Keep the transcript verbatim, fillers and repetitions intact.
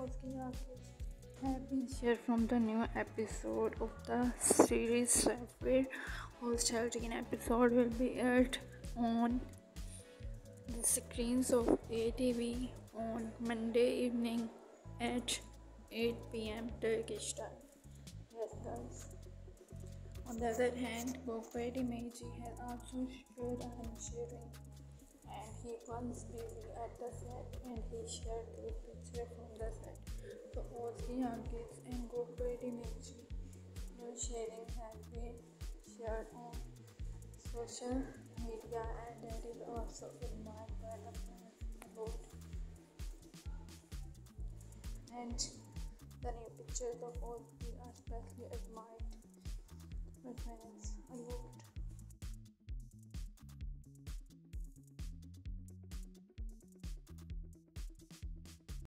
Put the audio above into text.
Özge have been shared from the new episode of the series where whole thirteen episode will be aired on the screens of A T V on Monday evening at eight p.m. Turkish time. Yes, guys. On the other hand, Gökberk has also shared an sharing, and he was busy at the set and he shared the picture from the set. So Özge, yagiz and Gökberk new sharing has been shared on social media, and that is also admired by the fans about. And the new pictures of Özge are especially admired by fans a lot.